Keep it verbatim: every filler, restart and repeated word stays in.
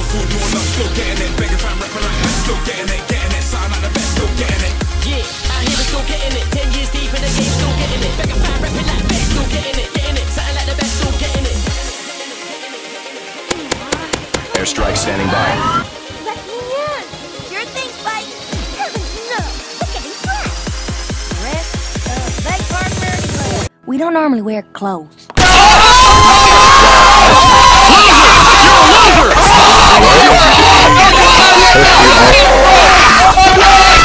food, more love, still getting it. Begging fan rapping like that, still getting it, getting it. Sound like the best, still getting it. Yeah, out here we're still getting it. Ten years deep in the game, still getting it. Begging fan rapping like that, still getting it, getting it. Sound like the best, still getting it. Airstrike standing by. Let me in. Your thing, Spike. Heavens no. We're getting flat. Rest, uh, beg pardon, where are you going? We don't normally wear clothes. Loser! You're a loser!